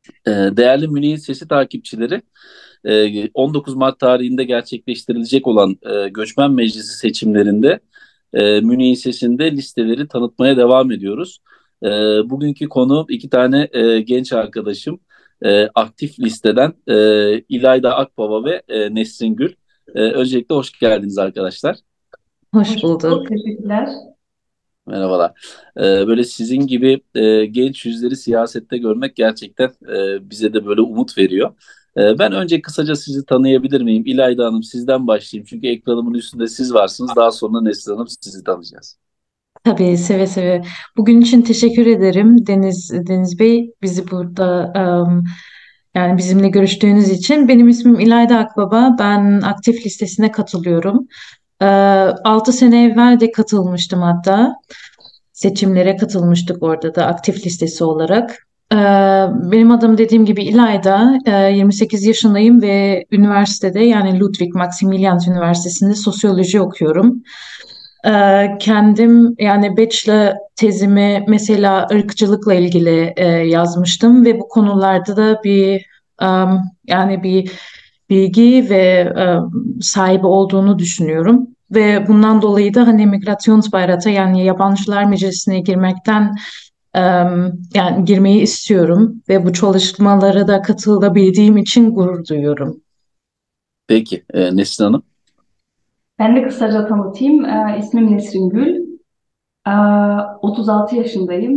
Değerli Münih'in Sesi takipçileri, 19 Mart tarihinde gerçekleştirilecek olan Göçmen Meclisi seçimlerinde Münih'in Sesi'nde listeleri tanıtmaya devam ediyoruz. E, Bugünkü konu iki tane genç arkadaşım. Aktif listeden İlayda Akbaba ve Nesrin Gül. Öncelikle hoş geldiniz arkadaşlar. Hoş Hoş bulduk, bulduk. teşekkürler. Merhabalar. Böyle sizin gibi genç yüzleri siyasette görmek gerçekten bize de böyle umut veriyor. Ben önce kısaca sizi tanıyabilir miyim? İlayda Hanım, sizden başlayayım. Çünkü ekranımın üstünde siz varsınız. Daha sonra Neslihan Hanım, sizi tanıyacağız. Tabii seve seve. Bugün için teşekkür ederim Deniz Bey bizi burada yani bizimle görüştüğünüz için. Benim ismim İlayda Akbaba. Ben aktif listesine katılıyorum. 6 sene evvel de katılmıştım hatta. Seçimlere katılmıştık orada da aktif listesi olarak. Ee, Benim adım dediğim gibi İlayda. 28 yaşındayım ve üniversitede yani Ludwig Maximilians Üniversitesi'nde sosyoloji okuyorum. Kendim yani bachelor tezimi mesela ırkçılıkla ilgili yazmıştım ve bu konularda da yani bir bilgi ve sahibi olduğunu düşünüyorum. Ve bundan dolayı da hani Migrationsbeirat'a yani Yabancılar Meclisi'ne girmekten yani girmeyi istiyorum ve bu çalışmalara da katılabildiğim için gurur duyuyorum. Peki, Neslihan Hanım. Ben de kısaca tanıtayım. İsmim Nesrin Gül. Ee, 36 yaşındayım.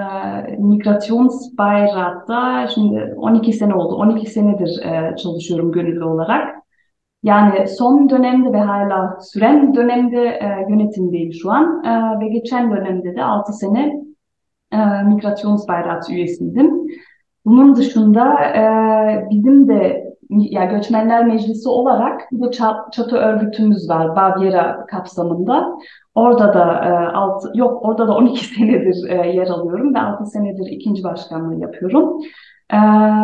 Migrationsbeirat'ta şimdi 12 sene oldu. 12 senedir çalışıyorum gönüllü olarak. Yani son dönemde ve hala süren dönemde yönetimdeyim şu an. Ve geçen dönemde de 6 sene Migrationsbeirat üyesiydim. Bunun dışında bizim de ya Göçmenler Meclisi olarak bir de çatı örgütümüz var Bavyera kapsamında. Orada da orada da 12 senedir yer alıyorum ve 6 senedir ikinci başkanlığı yapıyorum. E,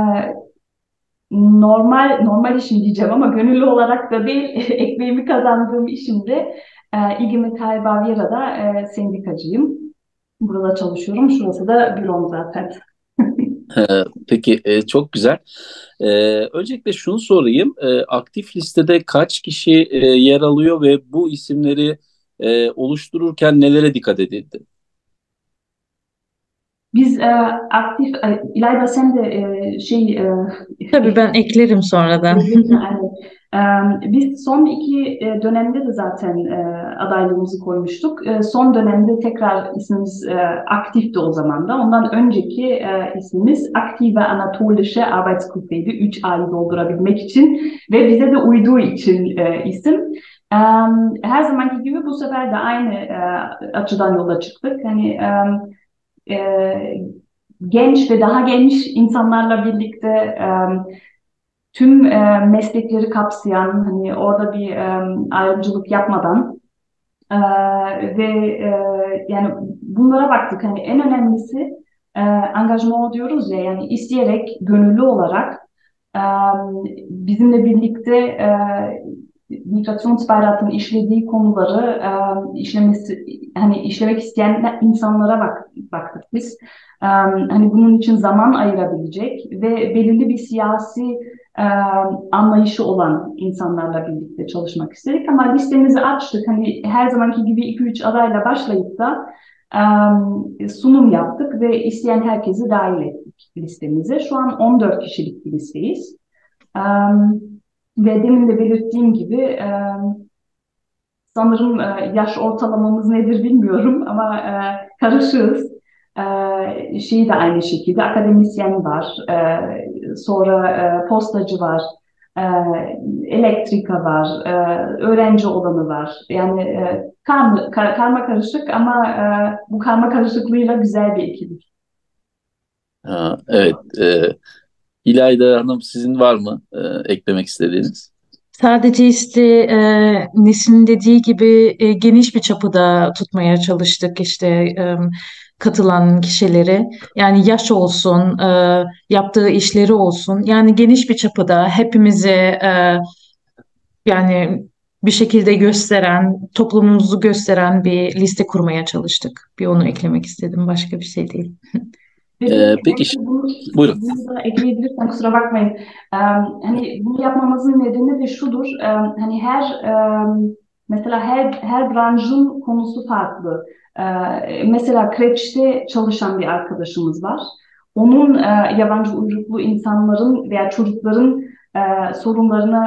normal işim diyeceğim ama gönüllü olarak da değil ekmeğimi kazandığım işimde IG Metall Bavyera'da sendikacıyım. Burada çalışıyorum. Şurası da bürom zaten. Peki, çok güzel. E, Öncelikle şunu sorayım. Aktif listede kaç kişi yer alıyor ve bu isimleri oluştururken nelere dikkat edildi? Biz aktif, İlayda sen de Tabii ben eklerim sonradan. ekledin yani. Biz son iki dönemde de zaten adaylığımızı koymuştuk. Son dönemde tekrar ismimiz aktifti o zaman da. Ondan önceki ismimiz Aktive Anatolische Arbeitsgruppe'ydi. 3A'yı doldurabilmek için ve bize de uyduğu için isim. Her zamanki gibi bu sefer de aynı açıdan yola çıktık. Hani e, genç ve daha genç insanlarla birlikte tüm meslekleri kapsayan hani orada bir ayrımcılık yapmadan e, ve yani bunlara baktık hani en önemlisi angajman diyoruz ya yani isteyerek gönüllü olarak e, bizimle birlikte Migrationsbeirat'ın işlediği konuları işlemek isteyen insanlara baktık biz. Hani bunun için zaman ayırabilecek ve belirli bir siyasi e, anlayışı olan insanlarla birlikte çalışmak istedik. Ama listemizi açtık. Hani her zamanki gibi iki üç adayla başlayıp da sunum yaptık ve isteyen herkesi dahil ettik listemize. Şu an 14 kişilik bir listeyiz. Ve demin de belirttiğim gibi sanırım yaş ortalamamız nedir bilmiyorum ama karışığız. Şeyi de aynı şekilde akademisyen var, sonra postacı var, e, elektrika var, öğrenci olanı var. Yani karma karışık ama bu karma karışıklığıyla güzel bir ekip. Ha, evet. İlayda Hanım, sizin var mı eklemek istediğiniz? Sadece işte Nesin'in dediği gibi geniş bir çapıda tutmaya çalıştık işte katılan kişileri. Yani yaş olsun, yaptığı işleri olsun. Yani geniş bir çapıda hepimizi yani bir şekilde gösteren, toplumumuzu gösteren bir liste kurmaya çalıştık. Bir onu eklemek istedim, başka bir şey değil. Ve Peki, belki buyurun. bunu da ekleyebilirsem kusura bakmayın. Hani bunu yapmamızın nedeni de şudur. Hani mesela her branşın konusu farklı. Mesela kreşte çalışan bir arkadaşımız var. Onun yabancı uyruklu insanların veya çocukların sorunlarını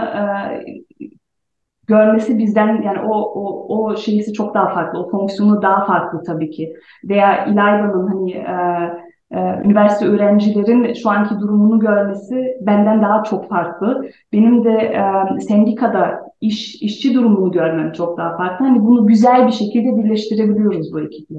görmesi bizden yani o şeysi çok daha farklı, o fonksiyonu daha farklı tabii ki. Veya İlayda'nın hani üniversite öğrencilerin şu anki durumunu görmesi benden daha çok farklı. Benim de sendikada işçi durumunu görmem çok daha farklı. Hani bunu güzel bir şekilde birleştirebiliyoruz bu ekiple.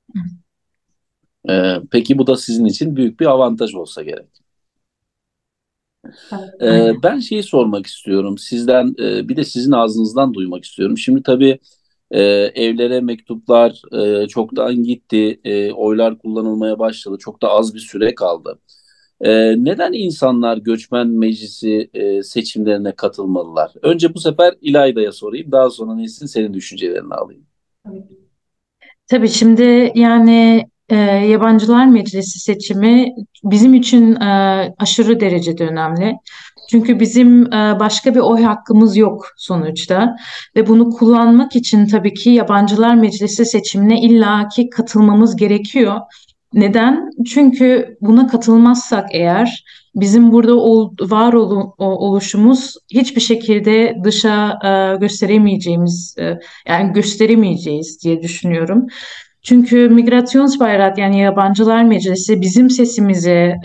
Peki bu da sizin için büyük bir avantaj olsa gerek. Evet. Aynen. Ben şeyi sormak istiyorum sizden, bir de sizin ağzınızdan duymak istiyorum. Şimdi tabii evlere mektuplar çoktan gitti, oylar kullanılmaya başladı, çok da az bir süre kaldı. Neden insanlar göçmen meclisi seçimlerine katılmalılar? Önce bu sefer İlayda'ya sorayım, daha sonra Nesin senin düşüncelerini alayım. Evet. Tabii şimdi yani Yabancılar Meclisi seçimi bizim için aşırı derecede önemli. Çünkü bizim başka bir oy hakkımız yok sonuçta ve bunu kullanmak için tabii ki Yabancılar Meclisi seçimine illaki katılmamız gerekiyor. Neden? Çünkü buna katılmazsak eğer bizim burada oluşumuz hiçbir şekilde dışa gösteremeyeceğimiz yani gösteremeyeceğiz diye düşünüyorum. Çünkü Migrationsbeirat yani Yabancılar Meclisi bizim sesimizi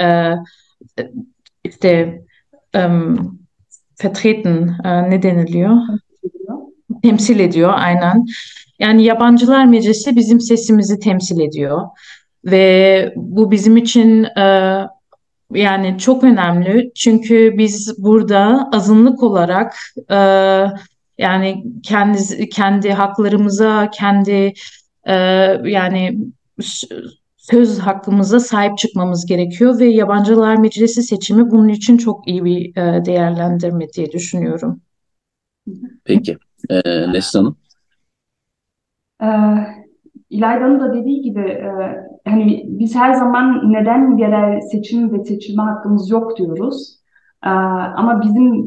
işte em, vertreten ne deniliyor? Temsil ediyor aynen. Yani Yabancılar Meclisi bizim sesimizi temsil ediyor ve bu bizim için yani çok önemli. Çünkü biz burada azınlık olarak e, yani kendi haklarımıza, kendi e, yani söz hakkımıza sahip çıkmamız gerekiyor ve Yabancılar Meclisi seçimi bunun için çok iyi bir değerlendirme diye düşünüyorum. Peki, Nesin Hanım? Ee, İlayda'nın da dediği gibi hani biz her zaman neden yerel seçim ve seçilme hakkımız yok diyoruz. Ama bizim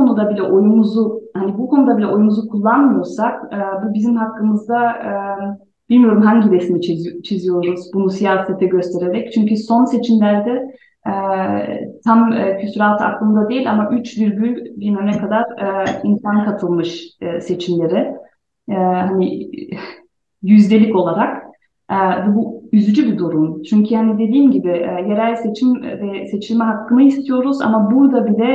bu konuda bile oyumuzu kullanmıyorsak bu bizim hakkımızda bilmiyorum hangi resmi çiziyoruz bunu siyasete göstererek. Çünkü son seçimlerde tam küsuratı aklımda değil ama 3 virgül bilmem ne kadar insan katılmış seçimlere. Hani yüzdelik olarak bu üzücü bir durum. Çünkü yani dediğim gibi yerel seçim ve seçilme hakkını istiyoruz ama burada bile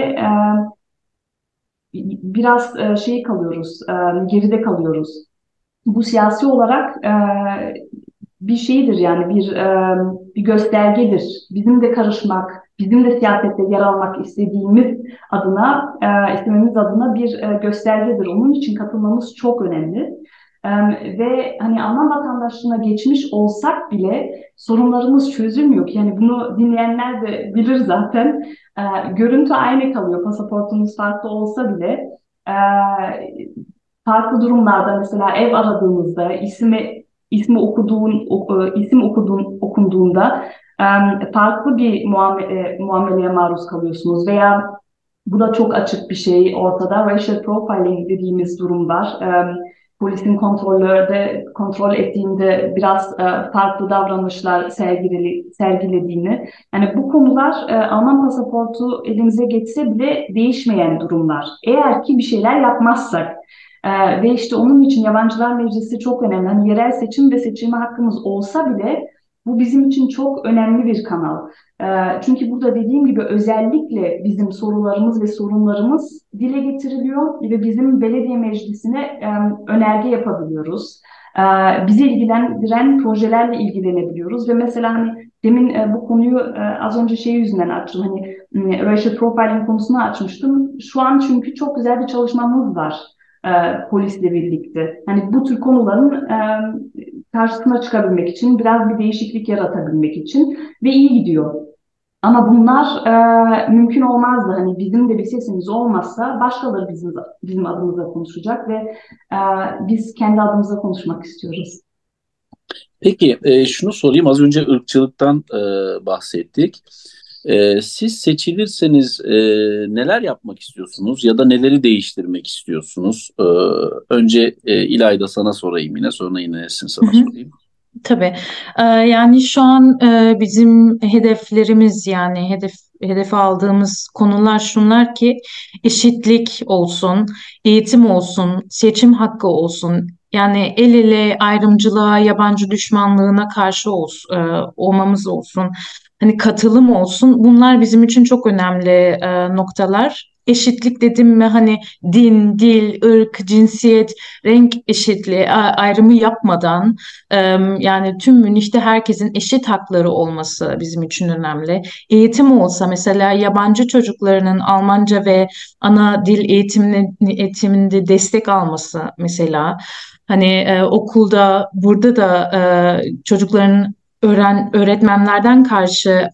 biraz şey kalıyoruz, geride kalıyoruz. Bu siyasi olarak bir şeydir yani bir göstergedir. Bizim de karışmak, bizim de siyasette yer almak istememiz adına bir göstergedir. Onun için katılmamız çok önemli. Ve hani Alman vatandaşlığına geçmiş olsak bile sorunlarımız çözülmüyor. Yani bunu dinleyenler de bilir zaten. Görüntü aynı kalıyor. Pasaportumuz farklı olsa bile. Farklı durumlarda mesela ev aradığımızda isim okunduğunda farklı bir muameleye maruz kalıyorsunuz veya bu da çok açık bir şey ortada. Racial profiling dediğimiz durum var. Polisin kontrol ettiğinde biraz farklı davranışlar sergilediğini. Yani bu konular Alman pasaportu elimize geçse bile değişmeyen durumlar. Eğer ki bir şeyler yapmazsak. Ve işte onun için Yabancılar Meclisi çok önemli. Hani yerel seçim ve seçilme hakkımız olsa bile bu bizim için çok önemli bir kanal. Çünkü burada dediğim gibi özellikle bizim sorularımız ve sorunlarımız dile getiriliyor ve bizim belediye meclisine önerge yapabiliyoruz. Bizi ilgilendiren projelerle ilgilenebiliyoruz ve mesela hani demin bu konuyu az önce şey yüzünden açtım. Hani racial profiling konusunu açmıştım. Şu an çünkü çok güzel bir çalışmamız var polisle birlikte. Hani bu tür konuların karşısına çıkabilmek için, biraz bir değişiklik yaratabilmek için ve iyi gidiyor. Ama bunlar mümkün olmazdı. Hani bizim de bir sesimiz olmazsa başkaları bizim adımıza konuşacak ve biz kendi adımıza konuşmak istiyoruz. Peki şunu sorayım. Az önce ırkçılıktan bahsettik. Siz seçilirseniz neler yapmak istiyorsunuz ya da neleri değiştirmek istiyorsunuz? Önce İlayda sana sorayım yine, sonra yine Esin Hı sana hı. sorayım. Tabii. Yani şu an bizim hedeflerimiz yani hedefe aldığımız konular şunlar ki eşitlik olsun, eğitim olsun, seçim hakkı olsun. Yani el ele ayrımcılığa, yabancı düşmanlığına karşı olmamız olsun. Hani katılım olsun. Bunlar bizim için çok önemli noktalar. Eşitlik dedim mi hani din, dil, ırk, cinsiyet, renk eşitliği ayrımı yapmadan yani tüm Münih'te herkesin eşit hakları olması bizim için önemli. Eğitim olsa mesela yabancı çocuklarının Almanca ve ana dil eğitiminde destek alması mesela. Hani okulda burada da çocukların öğretmenlerden karşı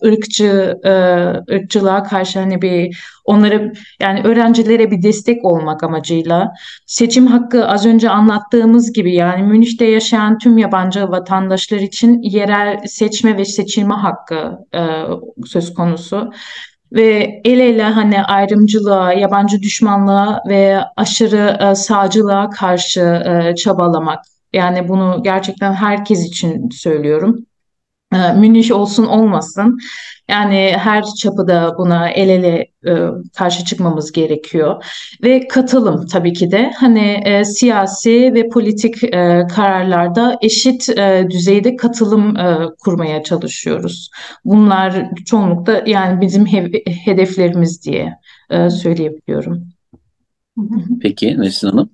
ırkçılığa karşı hani onları yani öğrencilere bir destek olmak amacıyla. Seçim hakkı az önce anlattığımız gibi yani Münih'te yaşayan tüm yabancı vatandaşlar için yerel seçme ve seçilme hakkı söz konusu. Ve el ele hani ayrımcılığa, yabancı düşmanlığa ve aşırı sağcılığa karşı çabalamak. Yani bunu gerçekten herkes için söylüyorum. Münih olsun olmasın. Yani her çapıda buna el ele karşı çıkmamız gerekiyor. Ve katılım tabii ki de hani siyasi ve politik kararlarda eşit düzeyde katılım kurmaya çalışıyoruz. Bunlar çoğunlukla yani bizim hedeflerimiz diye söyleyebiliyorum. Hı hı. Peki Nesin Hanım?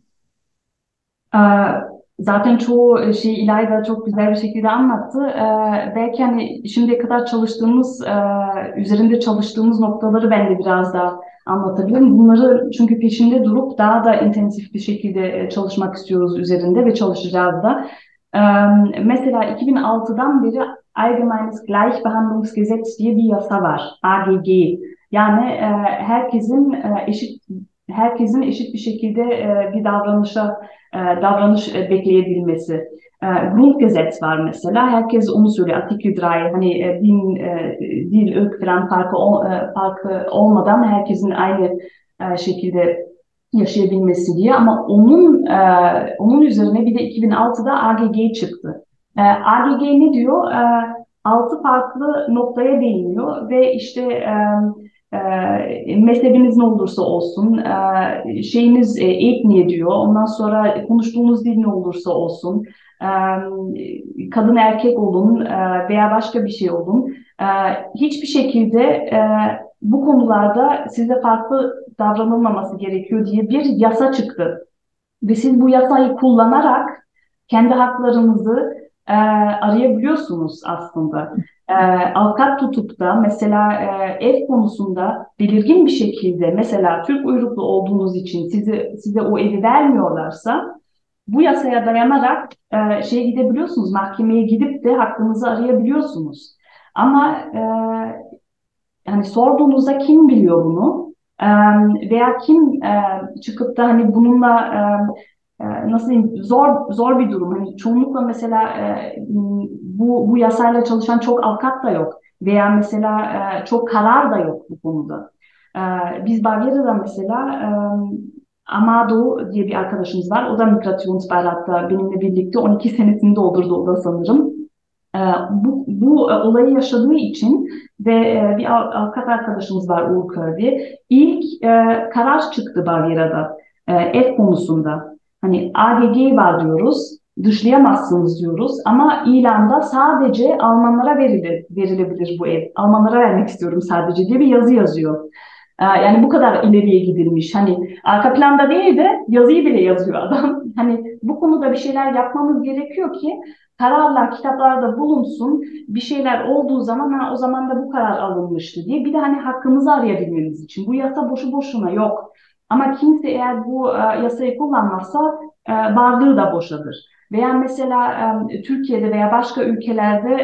Ee, Zaten çoğu şeyi İlayda çok güzel bir şekilde anlattı. Belki hani şimdiye kadar üzerinde çalıştığımız noktaları ben de biraz daha anlatabilirim. Bunları çünkü peşinde durup daha da intensif bir şekilde çalışmak istiyoruz üzerinde ve çalışacağız da. Ee, Mesela 2006'dan beri Allgemeines Gleichbehandlungsgesetz diye bir yasa var. AGG. Yani herkesin eşit bir şekilde bir davranış bekleyebilmesi. Grundgesetz var mesela. Herkes onu söylüyor. Artikel 3 hani dil, ırk falan farkı olmadan herkesin aynı şekilde yaşayabilmesi diye. Ama onun üzerine bir de 2006'da AGG çıktı. AGG ne diyor? 6 farklı noktaya değiniyor ve işte mezhebiniz ne olursa olsun, şeyiniz etniye diyor. Ondan sonra konuştuğunuz dil ne olursa olsun, kadın erkek olun veya başka bir şey olun. E, Hiçbir şekilde bu konularda size farklı davranılmaması gerekiyor diye bir yasa çıktı. Ve siz bu yasayı kullanarak kendi haklarınızı arayabiliyorsunuz aslında. E, Avukat tutup da mesela ev konusunda belirgin bir şekilde mesela Türk uyruklu olduğunuz için size o evi vermiyorlarsa bu yasaya dayanarak gidebiliyorsunuz, mahkemeye gidip de hakkınızı arayabiliyorsunuz. Ama yani sorduğunuzda kim biliyor bunu? Veya kim çıkıp da hani bununla nasıl diyeyim zor bir durum. Hani çoğunlukla mesela bu yasayla çalışan çok avukat da yok veya mesela çok karar da yok bu konuda. Biz Bavyera'da mesela Amado diye bir arkadaşımız var. O da Migrationsbeirat'ta benimle birlikte 12 senesini doldurdu o da sanırım. Bu olayı yaşadığı için ve bir avukat arkadaşımız var Uğur Kördi. İlk karar çıktı Bavyera'da ev konusunda. Hani AGG var diyoruz, dışlayamazsınız diyoruz ama ilanda sadece Almanlara verilebilir bu ev. Almanlara vermek istiyorum sadece diye bir yazı yazıyor. Yani bu kadar ileriye gidilmiş. Hani arka planda değil de yazıyı bile yazıyor adam. Hani bu konuda bir şeyler yapmamız gerekiyor ki kararlar kitaplarda bulunsun. Bir şeyler olduğu zaman o zaman da bu karar alınmıştı diye. Bir de hani hakkımızı arayabilmemiz için. Bu yasa boşu boşuna yok. Ama kimse eğer bu yasayı kullanmazsa varlığı da boşadır. Veya mesela Türkiye'de veya başka ülkelerde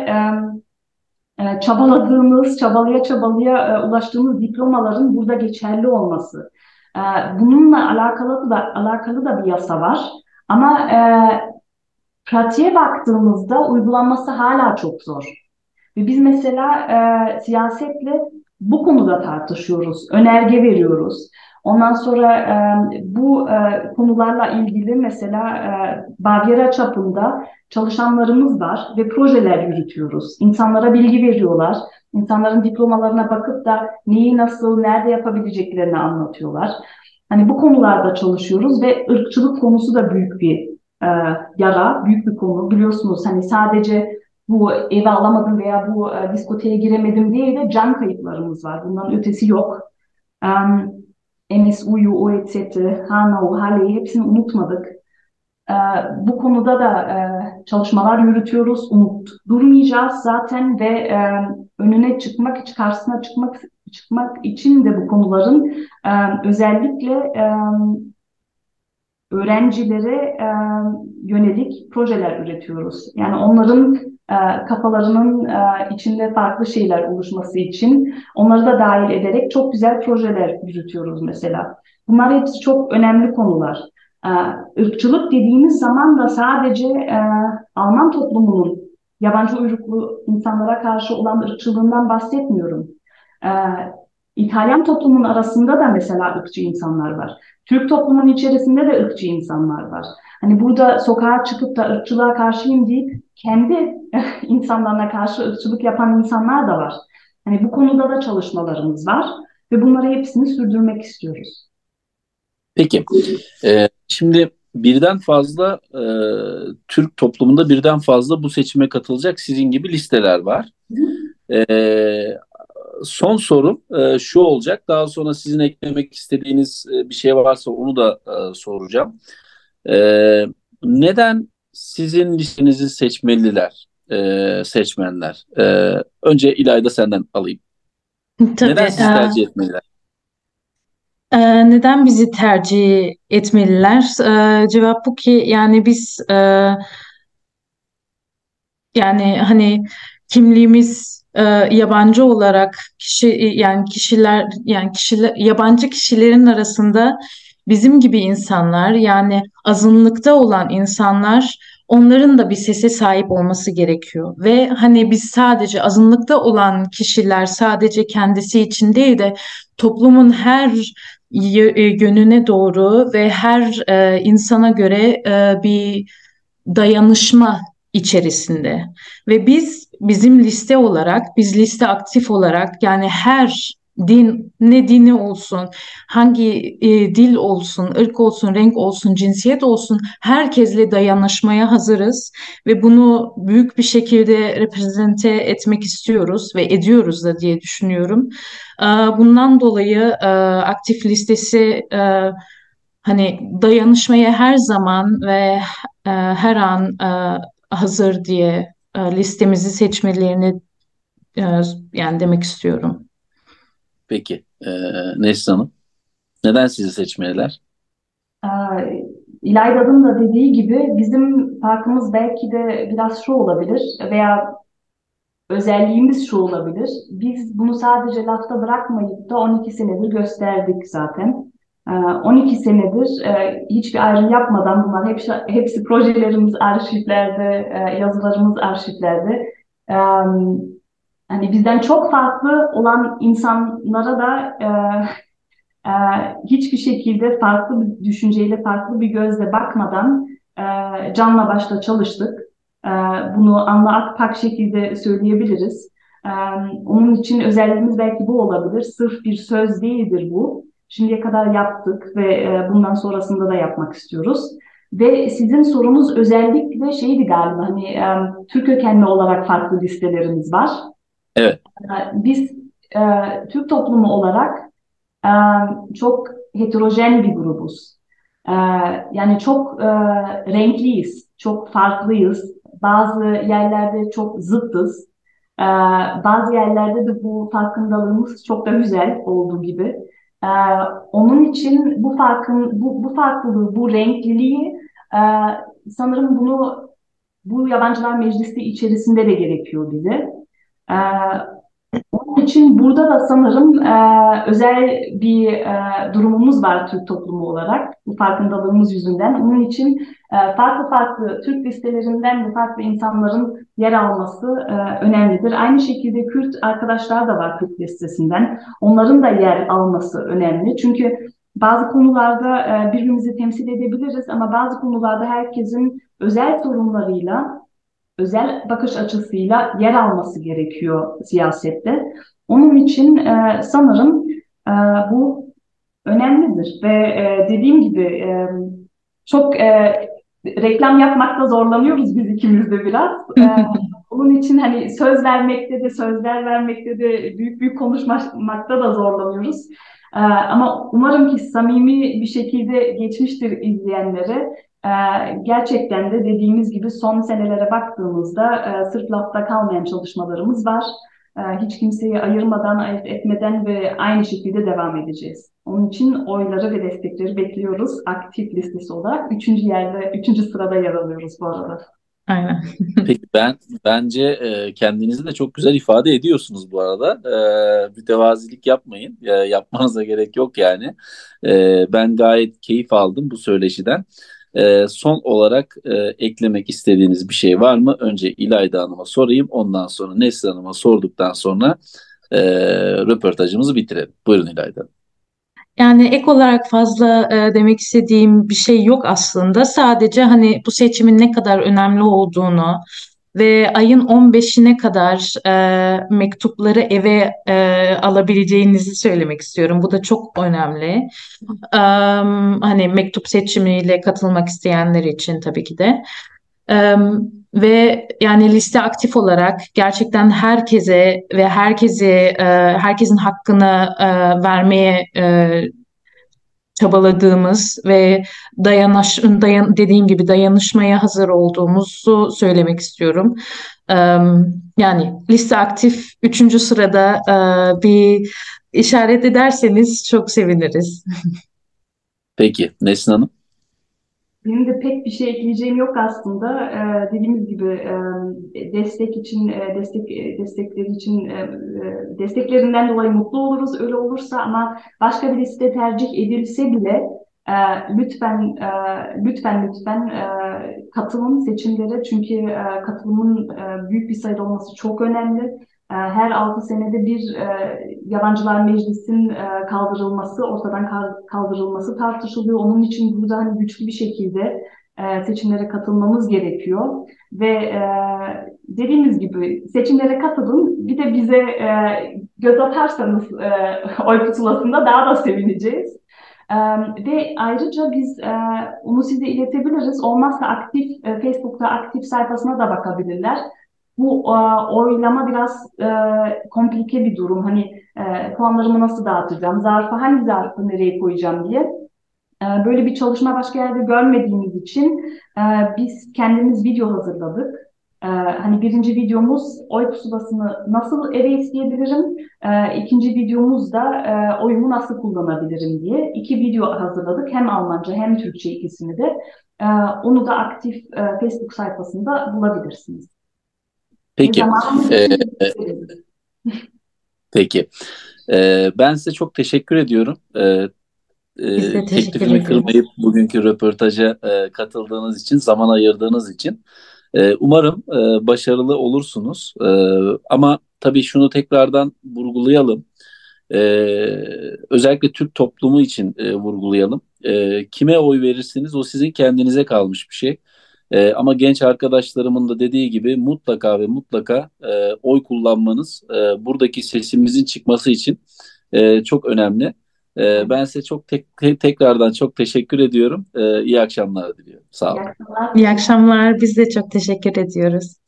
çabalaya ulaştığımız diplomaların burada geçerli olması. Bununla alakalı da bir yasa var. Ama Pratiğe baktığımızda uygulanması hala çok zor. Ve biz mesela siyasetle bu konuda tartışıyoruz, önerge veriyoruz. Ondan sonra bu konularla ilgili mesela Bavyera çapında çalışanlarımız var ve projeler yürütüyoruz. İnsanlara bilgi veriyorlar. İnsanların diplomalarına bakıp da neyi nasıl, nerede yapabileceklerini anlatıyorlar. Hani bu konularda çalışıyoruz ve ırkçılık konusu da büyük bir yara, büyük bir konu. Biliyorsunuz hani sadece bu eve alamadım veya bu diskoteye giremedim diye de can kayıplarımız var. Bundan ötesi yok. Um, MSU'yu, OECD'i, HANA'yı, HALE'yi hepsini unutmadık. E, Bu konuda da çalışmalar yürütüyoruz. Durmayacağız zaten ve önüne çıkmak, karşısına çıkmak için de bu konuların özellikle öğrencilere yönelik projeler üretiyoruz. Yani onların kafalarının içinde farklı şeyler oluşması için onları da dahil ederek çok güzel projeler yürütüyoruz mesela. Bunlar hepsi çok önemli konular. Irkçılık dediğimiz zaman da sadece Alman toplumunun yabancı uyruklu insanlara karşı olan ırkçılığından bahsetmiyorum. E, İtalyan toplumun arasında da mesela ırkçı insanlar var. Türk toplumunun içerisinde de ırkçı insanlar var. Hani burada sokağa çıkıp da ırkçılığa karşıyım deyip kendi insanlarına karşı ırkçılık yapan insanlar da var. Hani bu konuda da çalışmalarımız var ve bunları hepsini sürdürmek istiyoruz. Peki, şimdi birden fazla Türk toplumunda birden fazla bu seçime katılacak sizin gibi listeler var. E, Son sorum şu olacak. Daha sonra sizin eklemek istediğiniz bir şey varsa onu da soracağım. E, Neden sizin listenizi seçmeliler, seçmenler? Önce İlayda senden alayım. Tabii. Neden sizi tercih etmeliler? Neden bizi tercih etmeliler? Cevap bu ki yani biz yani hani kimliğimiz yabancı olarak yani kişiler yabancı kişilerin arasında bizim gibi insanlar yani azınlıkta olan insanlar onların da bir sese sahip olması gerekiyor ve hani biz sadece azınlıkta olan kişiler sadece kendisi için değil de toplumun her yönüne doğru ve her insana göre bir dayanışma içerisinde ve bizim liste olarak biz liste aktif olarak yani her ne dini olsun hangi dil olsun ırk olsun renk olsun cinsiyet olsun herkesle dayanışmaya hazırız ve bunu büyük bir şekilde reprezente etmek istiyoruz ve ediyoruz da diye düşünüyorum. Bundan dolayı aktif listesi hani dayanışmaya her zaman ve her an hazır diye listemizi seçmelerini e, yani demek istiyorum. Peki, Neslihan Hanım, neden sizi seçmeliler? İlayda'nın da dediği gibi bizim farkımız belki de biraz şu olabilir veya özelliğimiz şu olabilir. Biz bunu sadece lafta bırakmayıp da 12 senedir gösterdik zaten. 12 senedir hiçbir ayrım yapmadan bunlar hepsi projelerimiz arşivlerde, yazılarımız arşivlerde. Hani bizden çok farklı olan insanlara da e, hiçbir şekilde farklı bir düşünceyle, farklı bir gözle bakmadan canla başla çalıştık. E, Bunu anla akpak şekilde söyleyebiliriz. E, Onun için özelliğimiz belki bu olabilir. Sırf bir söz değildir bu. Şimdiye kadar yaptık ve bundan sonrasında da yapmak istiyoruz. Ve sizin sorunuz özellikle şeydi galiba, hani Türk kökenli olarak farklı listelerimiz var. Evet, Biz Türk toplumu olarak çok heterojen bir grubuz. Yani çok renkliyiz, çok farklıyız. Bazı yerlerde çok zıttız. Ee, Bazı yerlerde de bu farkındalığımız çok da güzel olduğu gibi. Ee, Onun için bu farklılığı, bu renkliliği e, sanırım bu Yabancılar Meclisi içerisinde de gerekiyor bize. Ee, Onun için burada da sanırım özel bir durumumuz var Türk toplumu olarak bu farkındalığımız yüzünden. Onun için Farklı farklı Türk listelerinden de farklı insanların yer alması önemlidir. Aynı şekilde Kürt arkadaşlar da var Kürt listesinden. Onların da yer alması önemli. Çünkü bazı konularda birbirimizi temsil edebiliriz ama bazı konularda herkesin özel sorunlarıyla, özel bakış açısıyla yer alması gerekiyor siyasette. Onun için sanırım bu önemlidir ve dediğim gibi çok reklam yapmakta zorlanıyoruz biz ikimiz de biraz. Onun için hani sözler vermekte de büyük büyük konuşmakta da zorlanıyoruz. Ama umarım ki samimi bir şekilde geçmiştir izleyenlere. Gerçekten de dediğimiz gibi son senelere baktığımızda sırf lafta kalmayan çalışmalarımız var. Hiç kimseyi ayırmadan, ayırt etmeden ve aynı şekilde devam edeceğiz. Onun için oyları ve destekleri bekliyoruz. Aktif listesi olarak. Üçüncü sırada yer alıyoruz bu arada. Aynen. Peki bence kendinizi de çok güzel ifade ediyorsunuz bu arada. Mütevazilik yapmayın. Yapmanıza gerek yok yani. Ben gayet keyif aldım bu söyleşiden. Son olarak eklemek istediğiniz bir şey var mı? Önce İlayda Hanım'a sorayım. Ondan sonra Neslihan Hanım'a sorduktan sonra röportajımızı bitirelim. Buyurun İlayda Hanım. Yani ek olarak fazla demek istediğim bir şey yok aslında. Sadece hani bu seçimin ne kadar önemli olduğunu ve ayın 15'ine kadar mektupları eve alabileceğinizi söylemek istiyorum. Bu da çok önemli. Hani mektup seçimiyle katılmak isteyenler için tabii ki de. Ve yani liste aktif olarak gerçekten herkese ve herkesin hakkını vermeye çabaladığımız ve dediğim gibi dayanışmaya hazır olduğumuzu söylemek istiyorum. Yani liste aktif 3. sırada bir işaret ederseniz çok seviniriz. Peki Neslihan Hanım. Benim de pek bir şey ekleyeceğim yok aslında. Dediğimiz gibi destekleri için desteklerinden dolayı mutlu oluruz. Öyle olursa ama başka bir liste tercih edilse bile e, lütfen katılın seçimlere çünkü katılımın büyük bir sayıda olması çok önemli. Her 6 senede bir yabancılar meclisin ortadan kaldırılması tartışılıyor. Onun için burada hani güçlü bir şekilde seçimlere katılmamız gerekiyor. Ve dediğimiz gibi seçimlere katılın. Bir de bize göz atarsanız oy pusulasında daha da sevineceğiz. Ve ayrıca biz onu size iletebiliriz. Olmazsa Facebook'ta aktif sayfasına da bakabilirler. Bu oylama biraz komplike bir durum. Hani puanlarımı nasıl dağıtacağım, hangi zarfı nereye koyacağım diye. Böyle bir çalışma başka yerde görmediğimiz için biz kendimiz video hazırladık. Hani birinci videomuz oy pusulasını nasıl eve isteyebilirim, ikinci videomuz da oyumu nasıl kullanabilirim diye 2 video hazırladık. Hem Almanca hem Türkçe ikisini de. Onu da aktif Facebook sayfasında bulabilirsiniz. Peki. Peki. Ben size çok teşekkür ediyorum. Biz de teşekkür Teklifimi ederiz. kırmayıp bugünkü röportaja katıldığınız için, zaman ayırdığınız için. Umarım başarılı olursunuz. Ama tabii şunu tekrardan vurgulayalım. Özellikle Türk toplumu için vurgulayalım. Kime oy verirsiniz o sizin kendinize kalmış bir şey. Ama genç arkadaşlarımın da dediği gibi mutlaka ve mutlaka oy kullanmanız buradaki sesimizin çıkması için çok önemli. Ben size tekrardan çok teşekkür ediyorum. İyi akşamlar diliyorum. Sağ olun. İyi akşamlar. Biz de çok teşekkür ediyoruz.